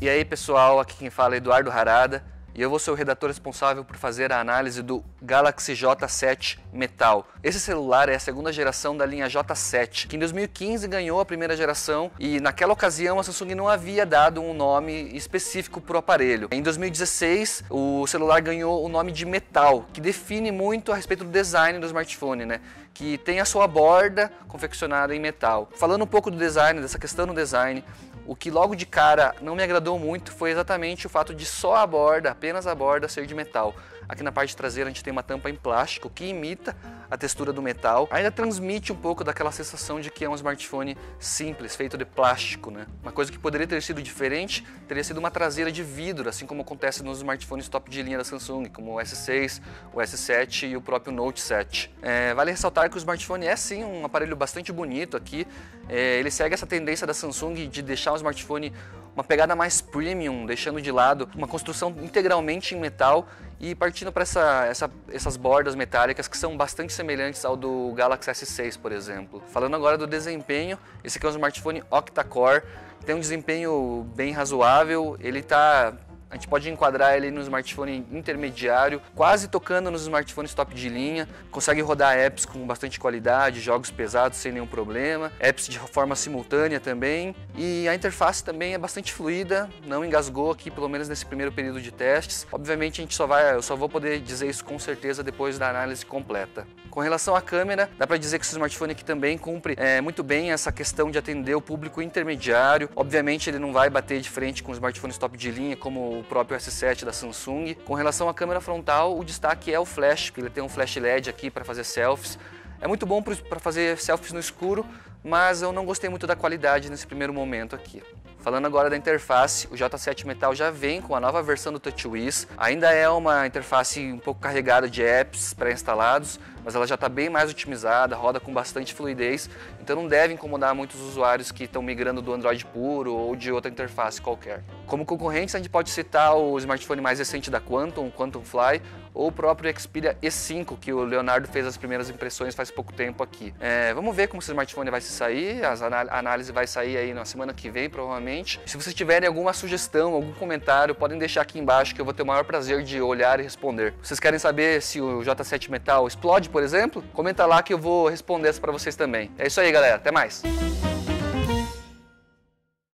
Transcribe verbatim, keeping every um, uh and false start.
E aí pessoal, aqui quem fala é Eduardo Harada e eu vou ser o redator responsável por fazer a análise do Galaxy J sete Metal. Esse celular é a segunda geração da linha J sete, que em dois mil e quinze ganhou a primeira geração e naquela ocasião a Samsung não havia dado um nome específico para o aparelho. Em dois mil e dezesseis o celular ganhou o nome de Metal, que define muito a respeito do design do smartphone, né? Que tem a sua borda confeccionada em metal. Falando um pouco do design, dessa questão do design, o que logo de cara não me agradou muito foi exatamente o fato de só a borda, apenas a borda, ser de metal. Aqui na parte traseira a gente tem uma tampa em plástico que imita a textura do metal. Ainda transmite um pouco daquela sensação de que é um smartphone simples, feito de plástico, né? Uma coisa que poderia ter sido diferente teria sido uma traseira de vidro, assim como acontece nos smartphones top de linha da Samsung, como o S seis, o S sete e o próprio Note sete. É, vale ressaltar que o smartphone é sim um aparelho bastante bonito aqui. É, ele segue essa tendência da Samsung de deixar o smartphone uma pegada mais premium, deixando de lado uma construção integralmente em metal e partindo para essa, essa, essas bordas metálicas que são bastante semelhantes ao do Galaxy S seis, por exemplo. Falando agora do desempenho, esse aqui é um smartphone octa-core, tem um desempenho bem razoável, ele tá... A gente pode enquadrar ele no smartphone intermediário, quase tocando nos smartphones top de linha. Consegue rodar apps com bastante qualidade, jogos pesados sem nenhum problema, apps de forma simultânea também. E a interface também é bastante fluida, não engasgou aqui, pelo menos nesse primeiro período de testes. Obviamente a gente só vai, eu só vou poder dizer isso com certeza depois da análise completa. Com relação à câmera, dá para dizer que esse smartphone aqui também cumpre é, muito bem essa questão de atender o público intermediário. Obviamente ele não vai bater de frente com os smartphones top de linha como o próprio S sete da Samsung. Com relação à câmera frontal, o destaque é o flash, porque ele tem um flash L E D aqui para fazer selfies. É muito bom para fazer selfies no escuro, mas eu não gostei muito da qualidade nesse primeiro momento aqui. Falando agora da interface, o J sete Metal já vem com a nova versão do TouchWiz. Ainda é uma interface um pouco carregada de apps pré-instalados, mas ela já está bem mais otimizada, roda com bastante fluidez, então não deve incomodar muitos usuários que estão migrando do Android puro ou de outra interface qualquer. Como concorrentes, a gente pode citar o smartphone mais recente da Quantum, o Quantum Fly, ou o próprio Xperia E cinco, que o Leonardo fez as primeiras impressões faz pouco tempo aqui. É, vamos ver como esse smartphone vai se sair, a análise vai sair aí na semana que vem, provavelmente. Se vocês tiverem alguma sugestão, algum comentário, podem deixar aqui embaixo que eu vou ter o maior prazer de olhar e responder. Vocês querem saber se o J sete Metal explode, por exemplo? Comenta lá que eu vou responder essa para vocês também. É isso aí, galera. Até mais!